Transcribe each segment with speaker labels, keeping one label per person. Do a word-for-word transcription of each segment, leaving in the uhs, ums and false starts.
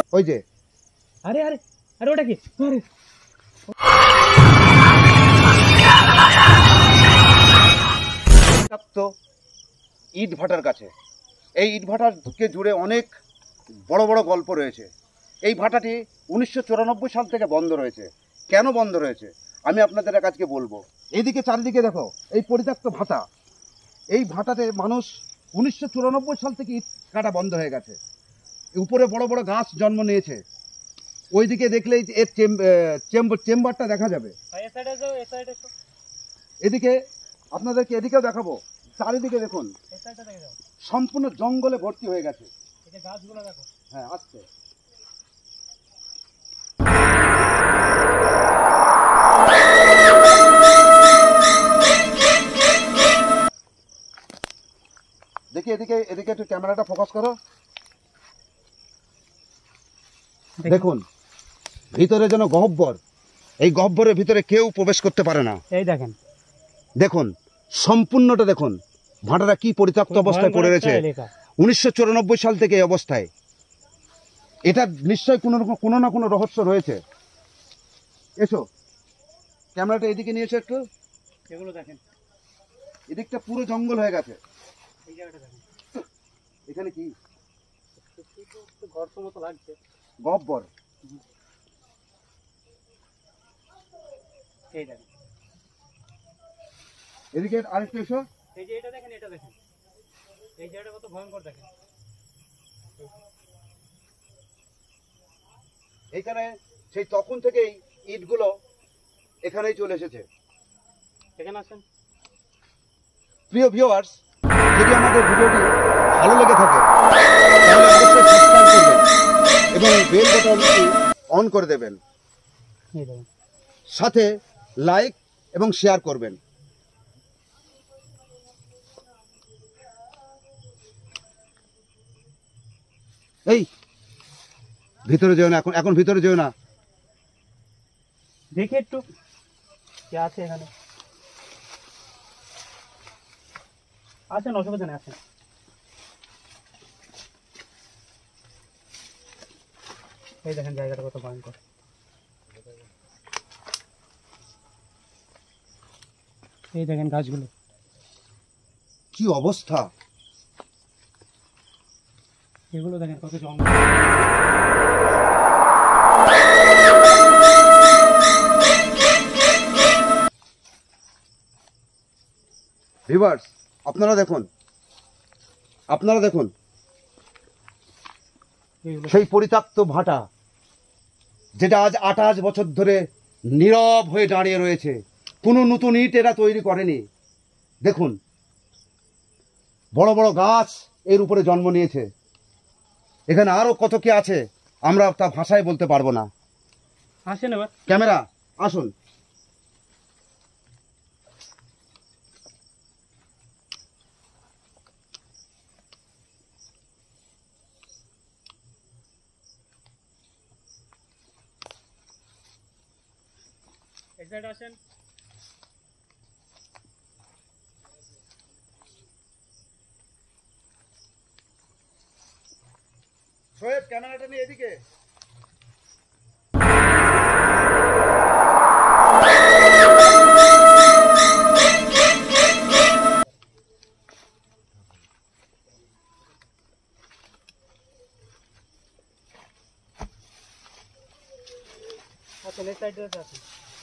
Speaker 1: ওই যে
Speaker 2: আরে আরে আরে ওটা কি? আরে
Speaker 1: ইট ভাটার কাছে। এই ইট ভাটাকে জুড়ে অনেক বড় বড় গল্প রয়েছে। এই ভাটাটি উনিশশো চুরানব্বই সাল থেকে বন্ধ রয়েছে। কেন বন্ধ রয়েছে আমি আপনাদের কাছে বলবো। এইদিকে চারিদিকে দেখো এই পরিত্যক্ত ভাটা। এই ভাটাতে মানুষ উনিশশো চুরানব্বই সাল থেকে ইট কাটা বন্ধ হয়ে গেছে। উপরে বড় বড় গাছ জন্ম নিয়েছে। ওইদিকে দেখলেই এর চেম্বারটা দেখা যাবে। এদিকে আপনাদেরকে এদিকেও দেখাবো। চারিদিকে দেখুন সম্পূর্ণ জঙ্গলে ভর্তি হয়ে গেছে।
Speaker 2: গাছগুলো দেখো।
Speaker 1: হ্যাঁ আসছে। দেখি এদিকে এদিকে একটু ক্যামেরাটা ফোকাস করো। দেখুন ভিতরে যেন গহ্বর। এই গহ্বরের ভিতরে কেউ প্রবেশ করতে পারে না।
Speaker 2: এই দেখেন
Speaker 1: দেখুন সম্পূর্ণটা দেখুন ভাটাটা কি পরিত্যক্ত অবস্থায় পড়ে রয়েছে। উনিশশো চুরানব্বই সাল থেকে এই অবস্থায়। এটা নিশ্চয়ই কোনো কোনো না কোনো রহস্য রয়েছে। এসো ক্যামেরাটা এদিকে নিয়ে এসো একটু।
Speaker 2: এগুলো দেখেন
Speaker 1: এদিকটা পুরো জঙ্গল হয়ে গেছে।
Speaker 2: এই জায়গাটা দেখেন।
Speaker 1: এখানে কি
Speaker 2: গর্ত মতো লাগছে।
Speaker 1: গহ্বর।
Speaker 2: এই দেখেন
Speaker 1: এদিকে আরেকটু এসো।
Speaker 2: এই যে এটা দেখেন, এটা দেখেন এই জায়গাটা কত ভয়ঙ্কর দেখেন।
Speaker 1: এখানে সেই তখন থেকেই ইটগুলো এখানেই চলে এসেছে।
Speaker 2: এখানে আসেন।
Speaker 1: প্রিয় ভিউয়ার্স, যদি আমাদের ভিডিওটি ভালো লেগে থাকে তাহলে অবশ্যই সাবস্ক্রাইব করবেন এবং বেল বাটনটি অন করে দেবেন। সাথে লাইক এবং শেয়ার করবেন। এই ভিতরে যেও না, এখন এখন ভিতরে যেও না।
Speaker 2: দেখি একটু কি আছে এখানে। আসেন, অসুবিধা নেই, আসেন। এই দেখেন জায়গাটা কত ভয়ঙ্কর। এই দেখেন গাছগুলো
Speaker 1: কি অবস্থা।
Speaker 2: এগুলো দেখেন কত জঙ্গল।
Speaker 1: ভিউয়ার্স আপনারা দেখুন, আপনারা দেখুন সেই পরিত্যক্ত ভাটা যেটা আজ আঠাশ বছর ধরে নীরব হয়ে দাঁড়িয়ে রয়েছে। কোনো নতুন ইট এরা তৈরি করেনি। দেখুন বড় বড় গাছ এর উপরে জন্ম নিয়েছে। এখানে আরো কত কি আছে আমরা তা ভাষায় বলতে পারবো না।
Speaker 2: আসেন এবার
Speaker 1: ক্যামেরা আসুন।
Speaker 2: এই সাইড আসেন।
Speaker 1: শোয়েব ক্যামেরাটা নিয়ে এদিকে।
Speaker 2: আচ্ছা এই সাইডে আসেন।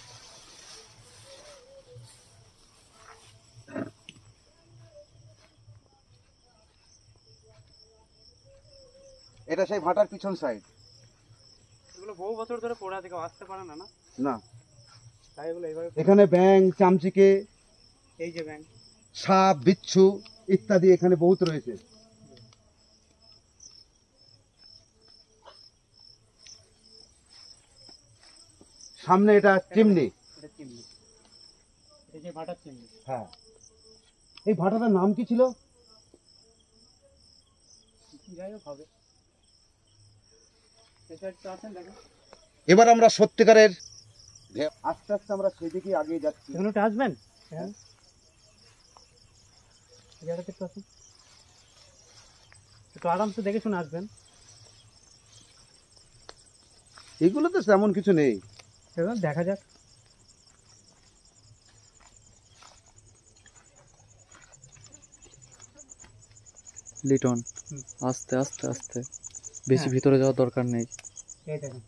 Speaker 1: এটা সেই ভাটার পিছন সাইড।
Speaker 2: এগুলো বহু বছর ধরে পড়ে আছে, কেউ আসতে পারে না। না
Speaker 1: না
Speaker 2: তাই এগুলো এইভাবে।
Speaker 1: এখানে ব্যাঙ, চামচিকে,
Speaker 2: এই যে ব্যাঙ,
Speaker 1: সাপ, বিচ্ছু ইত্যাদি এখানে বহুত রয়েছে। সামনে এটা চিমনি।
Speaker 2: এটা চিমনি, এই যে ভাটার চিমনি।
Speaker 1: হ্যাঁ এই ভাটাটার নাম কি ছিল?
Speaker 2: যাই হোক হবে।
Speaker 1: এবার আমরা সত্যিকারের আস্তে আস্তে আমরা সেদিকে এগিয়ে যাচ্ছি।
Speaker 2: এখানে একটু আসবেন। হ্যাঁ একটু আরামসে দেখে শুনে আসবেন।
Speaker 1: এগুলো তো তেমন কিছু নেই।
Speaker 2: এবার দেখা যাক।
Speaker 3: লিটন আস্তে আস্তে আস্তে, বেশি ভিতরে যাওয়ার দরকার নেই।
Speaker 2: এই দেখেন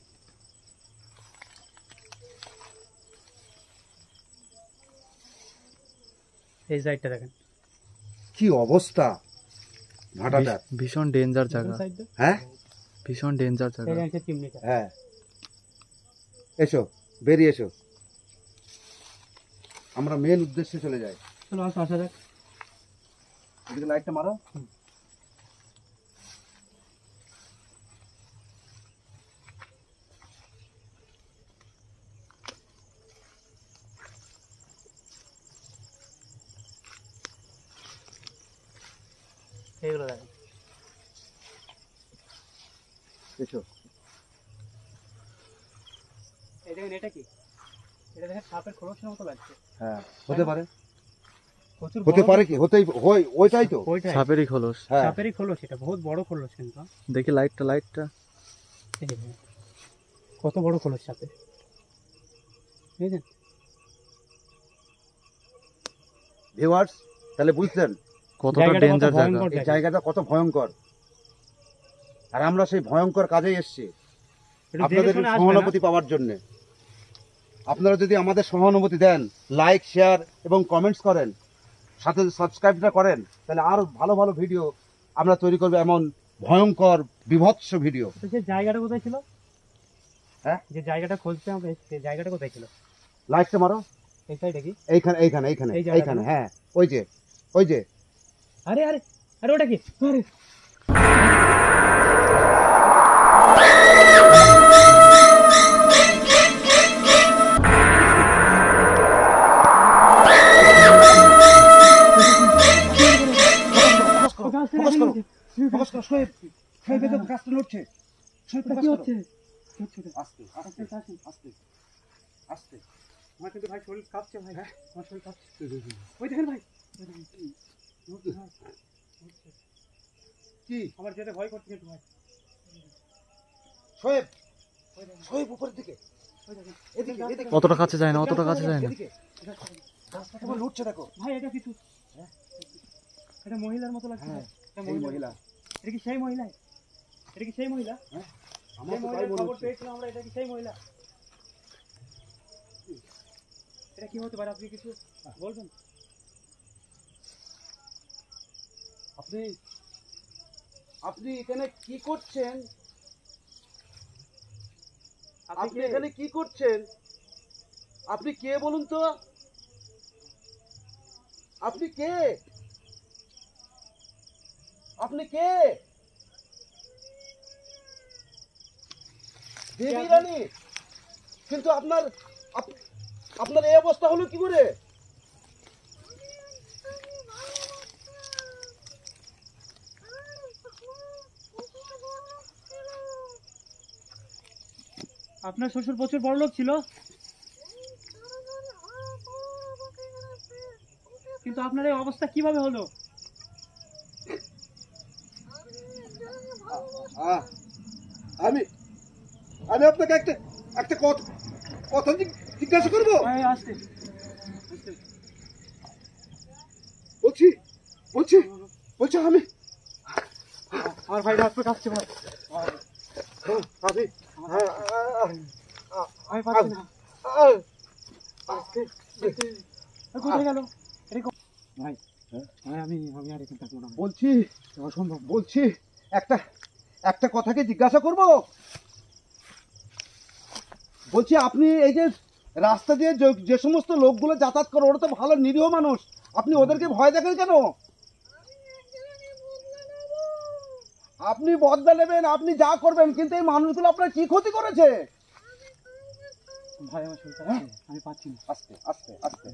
Speaker 2: এই সাইডটা দেখেন
Speaker 1: কি অবস্থা ভাটাটার।
Speaker 3: ভীষ- ভীষণ ডেঞ্জার জায়গা,
Speaker 2: সাইডটা
Speaker 1: হ্যাঁ
Speaker 3: ভীষণ ডেঞ্জার জায়গা।
Speaker 2: এই দেখেন চিমনিটা।
Speaker 1: হ্যাঁ, এসো বেরিয়ে এসো, আমরা মেন উদ্দেশ্যে চলে যাই।
Speaker 2: চলো আসো আসা যাক।
Speaker 1: এদিকে লাইটটা মারো।
Speaker 2: এইগুলো দেখেন।
Speaker 1: এসো।
Speaker 2: এই দেখেন এটা কি? এটা দেখেন সাপের খোলসের মতো লাগছে।
Speaker 1: হ্যাঁ, হতে পারে,
Speaker 2: প্রচুর
Speaker 1: হতে
Speaker 2: বড়-
Speaker 1: পারে কি হতেই হয়, ওইটাই তো।
Speaker 2: ওইটাই
Speaker 3: সাপেরই খোলস।
Speaker 1: হ্যাঁ,
Speaker 2: সাপেরই খোলস, এটা বহুত বড় খোলস কিন্তু।
Speaker 3: দেখি লাইটটা, লাইটটা
Speaker 2: এই দেখেন কত বড় খোলস সাপের, বুঝলেন?
Speaker 1: ভিউয়ার্স তাহলে বুঝলেন
Speaker 3: কতটা
Speaker 2: জায়গাটা কত
Speaker 3: ডেঞ্জার জায়গা।
Speaker 2: ভয়ঙ্কর
Speaker 1: এই
Speaker 2: জায়গা।
Speaker 1: জায়গাটা কত ভয়ঙ্কর, আর আমরা সেই ভয়ঙ্কর কাজেই এসেছি
Speaker 2: একটু দেখে
Speaker 1: আপনাদের
Speaker 2: শুনে আসবেন,
Speaker 1: সহানুভূতি পাওয়ার জন্য। আপনারা যদি আমাদের সহানুভূতি দেন, লাইক শেয়ার এবং কমেন্টস করেন, সাথে সাবস্ক্রাইবটা করেন, তাহলে আরো ভালো ভালো ভিডিও আমরা তৈরি করবো, এমন ভয়ঙ্কর বিভৎস ভিডিও।
Speaker 2: তো সেই জায়গাটা কোথায় ছিল?
Speaker 1: হ্যাঁ?
Speaker 2: যে জায়গাটা খুঁজতে আমরা এসেছি, সেই জায়গাটা কোথায় ছিল?
Speaker 1: লাইটটা মারো।
Speaker 2: এই সাইডে কি?
Speaker 1: এইখানে এইখানে এইখানে
Speaker 2: এই জায়গাটা
Speaker 1: এইখানে
Speaker 2: না?
Speaker 1: হ্যাঁ, ওই যে ওই যে
Speaker 2: আরে আরে আরে ওটা কি? আরে
Speaker 1: ফোকাস করো,
Speaker 2: গাছটা
Speaker 1: ফোকাস করো,
Speaker 2: দেখেন।
Speaker 1: ফোকাস করো, শোয়েব শোয়েব, এই তো গাছটা নড়ছে, শোয়েব
Speaker 2: ওটা
Speaker 1: ফোকাস
Speaker 2: কি
Speaker 1: করো।
Speaker 2: হচ্ছে? কি হচ্ছে ওটা?
Speaker 1: আস্তে আস্তে আস্তে আস্তে।
Speaker 2: আমার কিন্তু ভাই শরীর কাঁপছে ভাই, হ্যাঁ আমার শরীর কাঁপছে। ওই দেখেন ভাই,
Speaker 1: কি
Speaker 2: আমার যেতে ভয় করছে কিন্তু ভাই।
Speaker 1: শোয়েব,
Speaker 2: ওই দেখেন,
Speaker 1: শোয়েব উপরের দিকে,
Speaker 2: ওই দেখেন।
Speaker 1: এদিকে এদিকে।
Speaker 3: অতটা কাছে যায় না, অতটা কাছে যায় না।
Speaker 1: এদিকে। গাছটা কেমন লুটছে দেখো।
Speaker 2: ভাই এটা কিছু,
Speaker 1: হ্যাঁ?
Speaker 2: এটা মহিলার মতো লাগছে।
Speaker 1: হ্যাঁ,
Speaker 2: এটা
Speaker 1: এই মহিলা।
Speaker 2: এটা কি সেই মহিলা? এটা কি সেই মহিলা?
Speaker 1: আমার
Speaker 2: যে
Speaker 1: তো তাই
Speaker 2: মহিলার
Speaker 1: মনে
Speaker 2: খবর
Speaker 1: হচ্ছে।
Speaker 2: পেয়েছিলাম আমরা, এটা কি সেই মহিলা? এটা কি হতে পারে, আপনি কিছু বলবেন?
Speaker 1: আপনি আপনি এখানে কি করছেন? আপনি
Speaker 2: কে?
Speaker 1: এখানে কি করছেন? আপনি কে বলুন তো? আপনি কে? আপনি কে? দেবী রানী? কিন্তু আপনার আপ- আপনার এই অবস্থা হলো কি করে?
Speaker 2: আপনার শ্বশুর প্রচুর বড় লোক ছিল, কিন্তু আপনার এই অবস্থা কিভাবে হলো?
Speaker 1: আহ, আমি আমি আপনাকে একটা একটা কথা কথা জিজ্ঞ- জিজ্ঞাসা করবো।
Speaker 2: ভাই আসতে
Speaker 1: বলছি বলছি বলছি আমি
Speaker 2: আমার ভাই হাত পা কাঁপছে ভাই,
Speaker 1: আমি হ্যাঁ, আহ,
Speaker 2: আমি পাচ্ছি না।
Speaker 1: আহ,
Speaker 2: আজকে কোথায় গেল? ভাই
Speaker 1: হ্যাঁ?
Speaker 2: ভাই আমি আমি আর এখানে থাকবো না,
Speaker 1: বলছি
Speaker 2: অসম্ভব।
Speaker 1: বলছি একটা একটা কথাকে জিজ্ঞাসা করব। বলছি আপনি এই যে রাস্তা দিয়ে যে- যে সমস্ত লোকগুলো যাতায়াত করে, ওরা তো ভালো নিরীহ মানুষ, আপনি ওদেরকে ভয় দেখেন কেন? আপনি বদলা নেবেন, আপনি যা করবেন, কিন্তু এই মানুষগুলো আপনার কি ক্ষতি করেছে?
Speaker 2: ভাই আমার শরীর কাঁপছে, আমি পাচ্ছি না।
Speaker 1: আস্তে আস্তে আস্তে।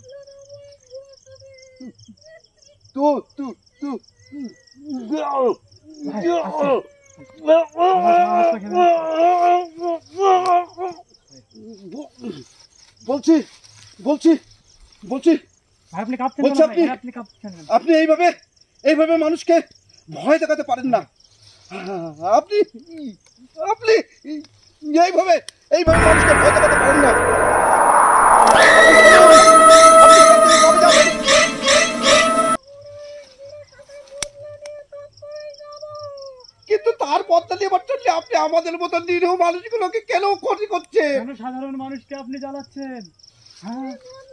Speaker 1: তু তু তু বলছি বলছি বলছি
Speaker 2: ভাই আপনি কাঁপছেন
Speaker 1: বলছি
Speaker 2: কেন ভাই?
Speaker 1: আপনি-
Speaker 2: আপনি কাঁপছেন কেন?
Speaker 1: আপনি এইভাবে এইভাবে মানুষকে ভয় দেখাতে পারেন না। আপনি আপনি এইভাবে এইভাবে মানুষকে ভয় দেখাতে পারেন না। কিন্তু তার পথটা দিয়ে চললে আপনি আমাদের মতো নিরীহ মানুষগুলোকে কেন ক্ষতি করছেন?
Speaker 2: কেন সাধারণ মানুষকে আপনি জ্বালাচ্ছেন? হ্যাঁ,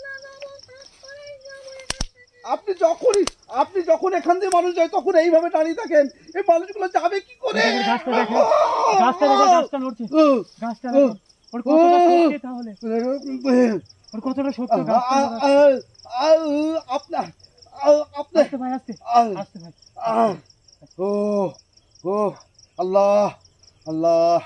Speaker 1: আপনি যখনই আপনি যখন এখান দিয়ে মানুষ যায় তখন এইভাবে দাঁড়িয়ে থাকেন, এই মানুষগুলো যাবে কি করে?
Speaker 2: গাছটা দেখেন, গাছটা দেখেন, গাছটা নড়ছে, গাছটা দেখেন। ওর কতটা শক্তি তাহলে, ওর কতটা শক্তি গাছটা।
Speaker 1: আপনার আপনার
Speaker 2: আস্তে ভাই, আস্তে আস্তে ভাই।
Speaker 1: ও ও আল্লাহ আল্লাহ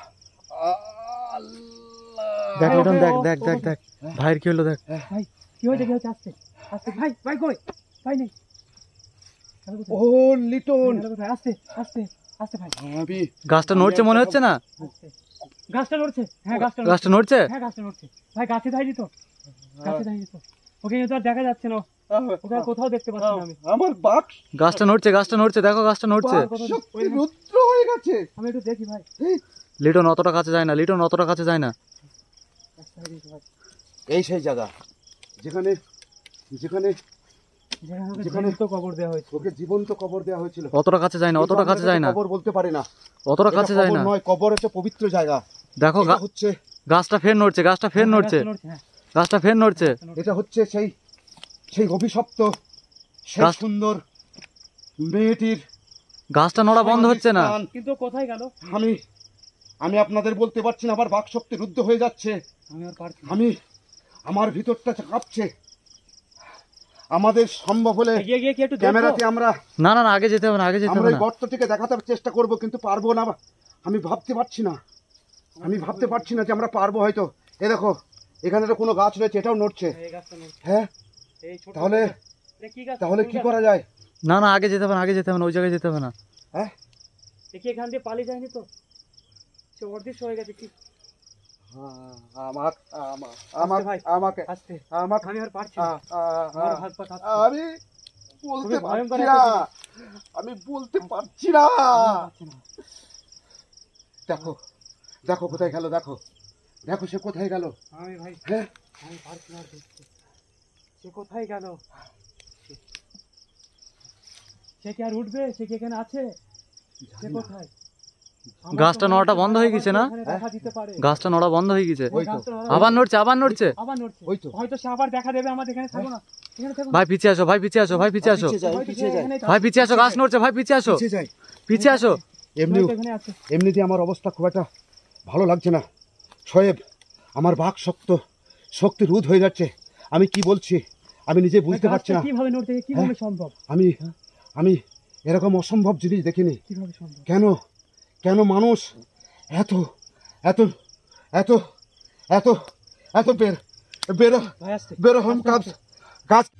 Speaker 3: দেখ লিটন, দেখ
Speaker 2: ও,
Speaker 3: দেখ
Speaker 2: ও,
Speaker 3: দেখ
Speaker 2: ও,
Speaker 3: দেখ ভাইয়ের কি হলো দেখ।
Speaker 2: ভাই কি হয়েছে, কি হয়েছে? আস্তে আস্তে ভাই, ভাই কই, ভাই নেই।
Speaker 1: ও লিটন,
Speaker 2: আস্তে আস্তে আস্তে ভাই।
Speaker 1: আমি
Speaker 3: গাছটা নড়ছে মনে হচ্ছে না?
Speaker 2: আস্তে। গাছটা নড়ছে, হ্যাঁ গাছটা
Speaker 3: গাছটা
Speaker 2: নড়ছে,
Speaker 3: নড়ছে?
Speaker 2: হ্যাঁ গাছটা নড়ছে। ভাই গাছে দাঁড়িয়ে তো, গাছে দাঁড়িয়ে তো। ওকে তো আর দেখা যাচ্ছে না, ওকে আর কোথাও দেখতে পাচ্ছি না আমি।
Speaker 1: আমার বাক
Speaker 3: গাছটা নড়ছে, গাছটা নড়ছে, দেখো গাছটা নড়ছে।
Speaker 1: শক্তি রুদ্র হয়ে গেছে।
Speaker 2: আমি একটু দেখি ভাই।
Speaker 3: লিটন অতটা কাছে যায় না, লিটন অতটা কাছে যায় না।
Speaker 2: গাছটা দাঁড়িয়েছে ভাই।
Speaker 1: এই সেই জায়গা যেখানে যেখানে
Speaker 2: যেখানে ওকে
Speaker 1: যেখানে-
Speaker 2: জীবিত কবর দেওয়া হয়েছে।
Speaker 1: ওকে জীবন্ত কবর দেওয়া হয়েছিল।
Speaker 3: অতটা কাছে যায় না, অতটা কাছে যায় না,
Speaker 1: কবর বলতে পারি না,
Speaker 3: অতটা
Speaker 1: এটা
Speaker 3: কাছে যায়
Speaker 1: কবর
Speaker 3: না।
Speaker 1: নয়, কবর হচ্ছে পবিত্র জায়গা।
Speaker 3: দেখো
Speaker 1: এটা
Speaker 3: গা-
Speaker 1: হচ্ছে
Speaker 3: গাছটা ফের নড়ছে, গাছটা ফের
Speaker 2: হ্যাঁ,
Speaker 3: নড়ছে,
Speaker 2: গাছটা নড়ছে, হ্যাঁ,
Speaker 3: গাছটা ফের নড়ছে।
Speaker 2: গাছটা নড়ছে।
Speaker 1: এটা হচ্ছে সেই সেই অভিশপ্ত সেই
Speaker 3: গাছ-
Speaker 1: সুন্দর মেয়েটির
Speaker 3: গাছটা নড়া বন্ধ হচ্ছে না।
Speaker 1: স্থান।
Speaker 2: কিন্তু কোথায় গেল
Speaker 1: আমি আমি আপনাদের বলতে পারছি না, আবার বাক শক্তি রুদ্ধ হয়ে যাচ্ছে।
Speaker 2: আমি আর পারছি না।
Speaker 1: আমি আমার ভিতরটা কাঁপছে। আমাদের সম্ভব হলে
Speaker 2: এগিয়ে গিয়ে কি একটু দেখবো?
Speaker 1: ক্যামেরাতে আমরা
Speaker 3: না না না, আগে যেতে হবে না, আগে যেতে
Speaker 1: আমরা
Speaker 3: হবে
Speaker 1: এই
Speaker 3: না।
Speaker 1: গর্তটিকে দেখাতে চেষ্টা করব, কিন্তু পারবো না। আমি ভাবতে পারছি না, আমি ভাবতে পারছি না যে আমরা পারবো হয়তো। এ দেখো এখানে তো কোনো গাছ রয়েছে, এটাও নড়ছে।
Speaker 2: এই গাছটা নড়ছে।
Speaker 1: হ্যাঁ
Speaker 2: এই ছোট
Speaker 1: তাহলে
Speaker 2: এটা কি গাছ?
Speaker 1: তাহলে
Speaker 2: কোন
Speaker 1: কি
Speaker 2: গাছ?
Speaker 1: করা যায়?
Speaker 3: না না, আগে যেতে হবে না, আগে যেতে হবে না, ওই জায়গায় যেতে হবে না।
Speaker 1: হ্যাঁ
Speaker 2: এ কি এখান দিয়ে পালিয়ে যায়নি তো? সে অদৃশ্য হয়ে গেছে কি?
Speaker 1: আমার আমার
Speaker 2: ভাই।
Speaker 1: আমাকে
Speaker 2: আস্তে,
Speaker 1: আমাকে
Speaker 2: আমি আর পারছি না।
Speaker 1: আ- আ-
Speaker 2: আমার
Speaker 1: আ-
Speaker 2: হাত পা কাঁপছে।
Speaker 1: আমি বলতে
Speaker 2: খুবই ভয়ঙ্কর
Speaker 1: পারছি
Speaker 2: একটা
Speaker 1: না,
Speaker 2: জিনিস।
Speaker 1: আমি বলতে পারছি না।
Speaker 2: আমি আর পারছি না।
Speaker 1: দেখো দেখো কোথায় গেল, দেখো দেখো সে কোথায় গেল।
Speaker 2: আমি ভাই,
Speaker 1: হ্যাঁ
Speaker 2: আমি পারছি না আর দেখতে। সে কোথায় গেল? সে কি আর উঠবে? সে কি এখানে আছে? সে কোথায়? আমার তো
Speaker 3: গাছটা
Speaker 2: মনে
Speaker 3: নড়াটা
Speaker 2: হচ্ছে
Speaker 3: বন্ধ হয়ে গেছে না?
Speaker 2: এখানে দেখা দিতে পারে।
Speaker 3: গাছটা নড়া বন্ধ হয়ে গেছে।
Speaker 1: ওই তো।
Speaker 2: গাছটা নড়া
Speaker 3: আবার নড়ছে, আবার নড়ছে।
Speaker 2: আবার নড়ছে।
Speaker 1: ওই তো।
Speaker 2: হয়তো সে আবার দেখা দেবে আমাদের এখানে, থাকো না এখানে থাকো না।
Speaker 3: ভাই পিছিয়ে আসো, ভাই পিছিয়ে আসো, ভাই পিছিয়ে আসো,
Speaker 1: পিছিয়ে যাই,
Speaker 2: হয়তো সে
Speaker 1: পিছিয়ে যাই,
Speaker 2: এখানেই
Speaker 3: ভাই পিছিয়ে আসো, গাছ নড়ছে, ভাই পিছিয়ে আসো,
Speaker 1: পিছিয়ে যাই।
Speaker 3: পিছিয়ে আসো।
Speaker 1: এমনিও
Speaker 2: হয়তো এখানে আছে।
Speaker 1: এমনিতে আমার অবস্থা খুব একটা ভালো লাগছে না শোয়েব। আমার বাক শক্ত শক্তি রোধ হয়ে যাচ্ছে। আমি কি বলছি আমি নিজে বুঝতে
Speaker 2: গাছটা
Speaker 1: পারছি না।
Speaker 2: কিভাবে নড়ছে, কিভাবে সম্ভব?
Speaker 1: আমি আমি এরকম অসম্ভব জিনিস দেখিনি।
Speaker 2: কিভাবে সম্ভব?
Speaker 1: কেন কেন মানুষ এত এত এত এত এত বের বেরো
Speaker 2: ভাই আসতে,
Speaker 1: বেরো হোম কাজ গাছ